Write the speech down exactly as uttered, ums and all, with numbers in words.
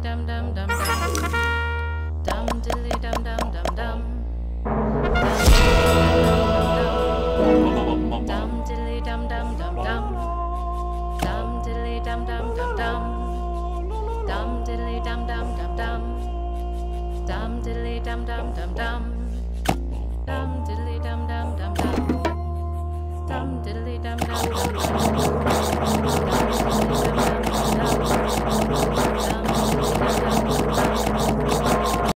dum dum dum dum. Dum diddly dum dum dum dum. Dum diddly dum dum dum dum. Dum diddly dum dum dum dum. Dum diddly dum dum dum dum. Dum diddly dum dum dum dum. Dum diddly dum dum dum dum. Dum diddly dum dum dum dum.